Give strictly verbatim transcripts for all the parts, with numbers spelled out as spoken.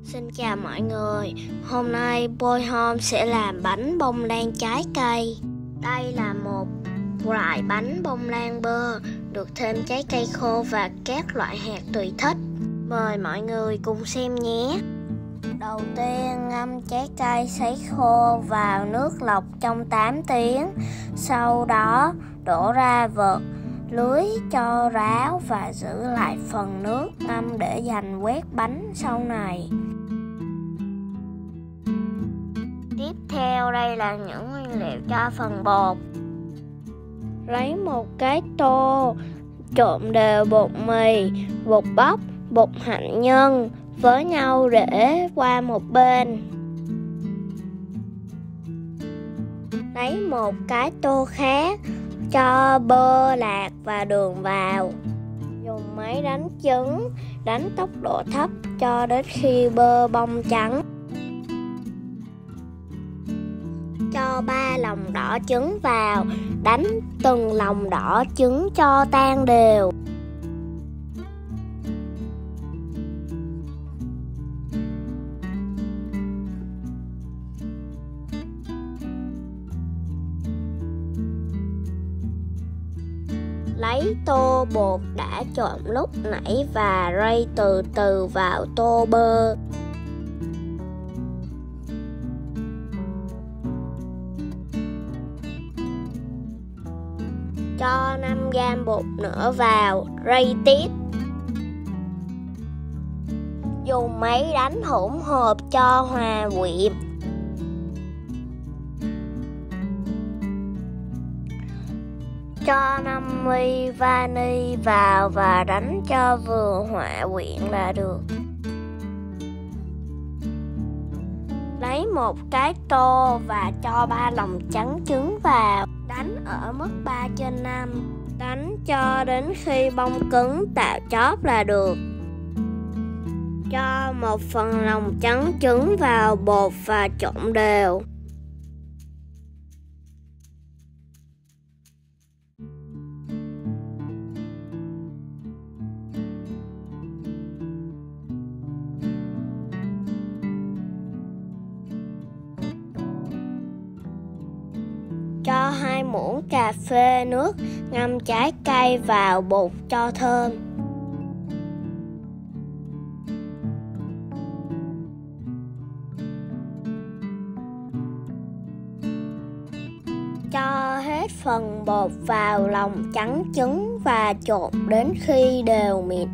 Xin chào mọi người, hôm nay Boy Home sẽ làm bánh bông lan trái cây. Đây là một loại bánh bông lan bơ, được thêm trái cây khô và các loại hạt tùy thích. Mời mọi người cùng xem nhé. Đầu tiên ngâm trái cây sấy khô vào nước lọc trong tám tiếng. Sau đó đổ ra vợt lưới cho ráo và giữ lại phần nước ngâm để dành quét bánh sau này. Tiếp theo đây là những nguyên liệu cho phần bột. Lấy một cái tô, trộn đều bột mì, bột bắp, bột hạnh nhân với nhau để qua một bên. Lấy một cái tô khác, cho bơ, lạc và đường vào. Dùng máy đánh trứng, đánh tốc độ thấp cho đến khi bơ bong trắng. Cho ba lòng đỏ trứng vào, đánh từng lòng đỏ trứng cho tan đều. Lấy tô bột đã trộn lúc nãy và rây từ từ vào tô bơ. Cho năm gam bột nữa vào, rây tiếp. Dùng máy đánh hỗn hợp cho hòa quyện. Cho năm mi-li-lít vani vào và đánh cho vừa hòa quyện là được. Lấy một cái tô và cho ba lòng trắng trứng vào. Đánh ở mức ba trên năm. Đánh cho đến khi bông cứng tạo chóp là được. Cho một phần lòng trắng trứng vào bột và trộn đều. Cho hai muỗng cà phê nước ngâm trái cây vào bột cho thơm. Cho hết phần bột vào lòng trắng trứng và trộn đến khi đều mịn.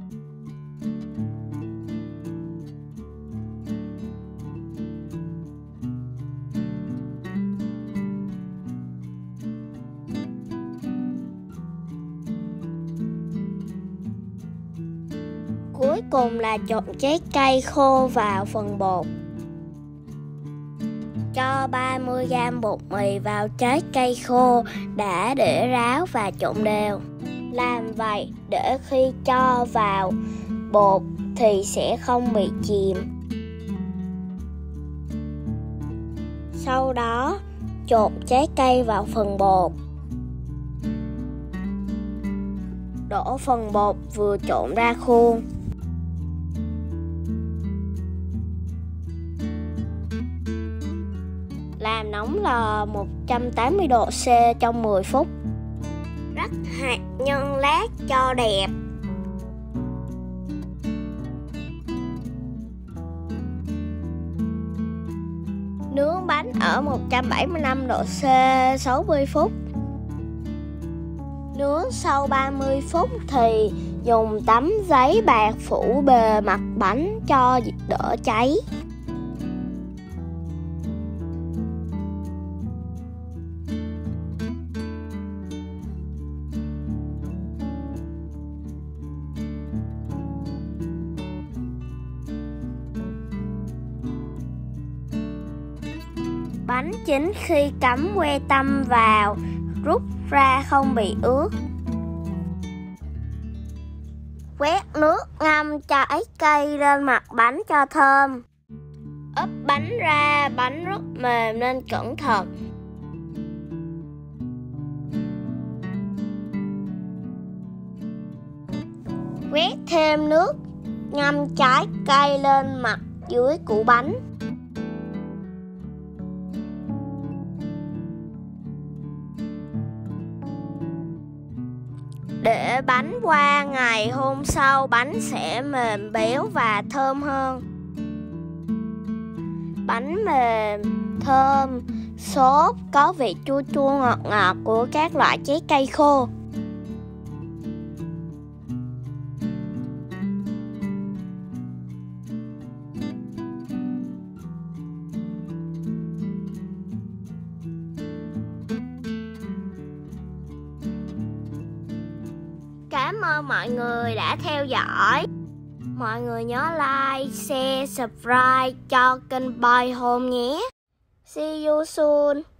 Cuối cùng là trộn trái cây khô vào phần bột. Cho ba mươi gam bột mì vào trái cây khô đã để ráo và trộn đều. Làm vậy để khi cho vào bột thì sẽ không bị chìm. Sau đó trộn trái cây vào phần bột. Đổ phần bột vừa trộn ra khuôn. Làm nóng lò một trăm tám mươi độ C trong mười phút. Rắc hạt nhân lát cho đẹp. Nướng bánh ở một trăm bảy mươi lăm độ C sáu mươi phút. Nướng sau ba mươi phút thì dùng tấm giấy bạc phủ bề mặt bánh cho đỡ cháy. Bánh chín khi cắm que tăm vào, rút ra không bị ướt. Quét nước ngâm trái cây lên mặt bánh cho thơm. Ấp bánh ra, bánh rất mềm nên cẩn thận. Quét thêm nước ngâm trái cây lên mặt dưới củ bánh. Để bánh qua ngày hôm sau, bánh sẽ mềm béo và thơm hơn. Bánh mềm, thơm, xốp, có vị chua chua ngọt ngọt của các loại trái cây khô. Cảm ơn mọi người đã theo dõi. Mọi người nhớ like, share, subscribe cho kênh Boy Home nhé. See you soon.